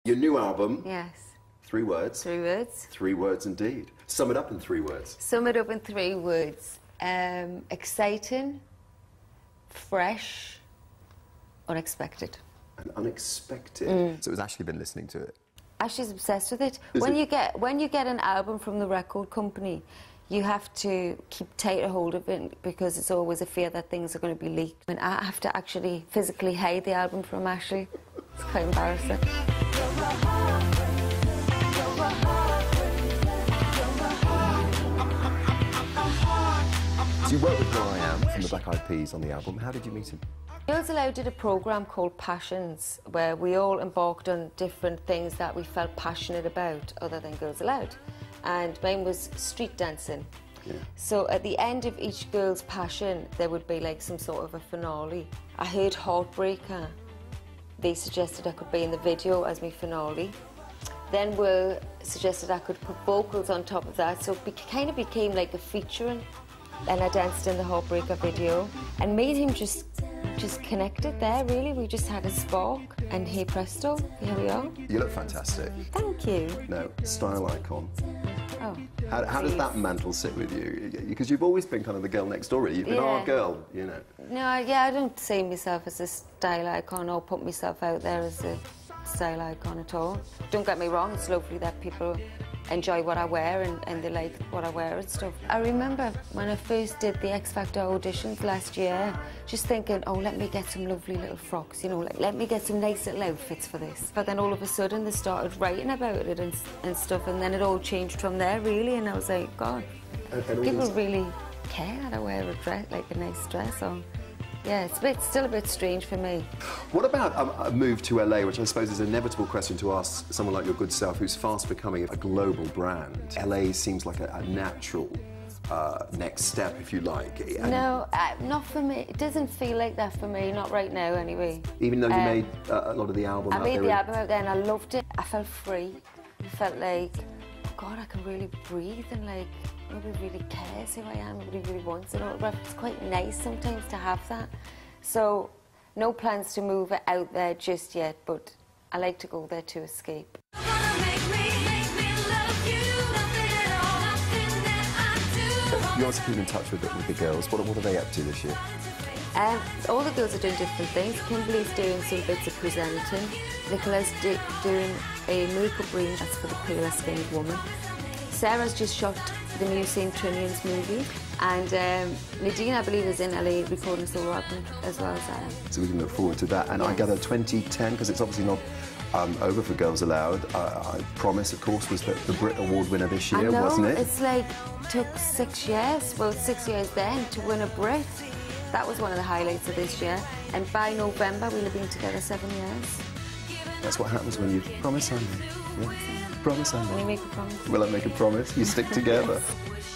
Your new album. Yes. 3 words. 3 words. 3 words indeed. Sum it up in 3 words. Sum it up in 3 words. Exciting, fresh, unexpected. And unexpected. So it's Ashley been listening to it? Ashley's obsessed with it. Is when it? when you get an album from the record company, you have to keep tighter hold of it because it's always a fear that things are going to be leaked. And I have to actually physically hide the album from Ashley. It's quite embarrassing. So you worked with will.i.am from the Black Eyed Peas on the album. How did you meet him? Girls Aloud did a programme called Passions, where we all embarked on different things that we felt passionate about other than Girls Aloud. And mine was street dancing. Yeah. So at the end of each girl's passion, there would be like some sort of a finale. I heard Heartbreaker. They suggested I could be in the video as my finale. Then Will suggested I could put vocals on top of that, so it kind of became like a featuring. And I danced in the Heartbreaker video, and me and him just connected there, really. We just had a spark, and hey presto, here we are. You look fantastic. Thank you. No, style icon. Oh. How does that mantle sit with you? Because you've always been kind of the girl next door, really. You've been our girl, you know. No, yeah, I don't see myself as a style icon or put myself out there as a style icon at all. Don't get me wrong, it's lovely that people enjoy what I wear and they like what I wear and stuff. I remember when I first did the X Factor auditions last year, just thinking, oh, let me get some lovely little frocks, you know, like, let me get some nice little outfits for this. But then all of a sudden they started writing about it and stuff, and then it all changed from there, really, and I was like, God, people really care that I wear a dress, like a nice dress on. Yeah, it's still a bit strange for me. What about a move to LA, which I suppose is an inevitable question to ask someone like your good self, who's fast becoming a global brand? LA seems like a natural next step, if you like. And no, not for me. It doesn't feel like that for me, not right now anyway. Even though you made a lot of the album I out made there the album out there and I loved it. I felt free. I felt like, God, I can really breathe and like, nobody really cares who I am, nobody really wants an autograph. It's quite nice sometimes to have that. So, no plans to move it out there just yet, but I like to go there to escape. You also keep in touch with the girls. What are they up to this year? All the girls are doing different things. Kimberly's doing some bits of presenting. Nicola's doing a makeup range that's for the paler skinned woman. Sarah's just shot the new St. Trinian's movie, and Nadine, I believe, is in LA recording solo album as well as that. So we can look forward to that. And yes. I gather 2010, because it's obviously not over for Girls Aloud. I Promise, of course, was the Brit Award winner this year, wasn't it? It's like, took 6 years, well, 6 years then, to win a Brit. That was one of the highlights of this year. And by November, we'll have been together 7 years. That's what happens when you promise something. Yeah? Promise something. When you make a promise. Will I make a promise? You stick together.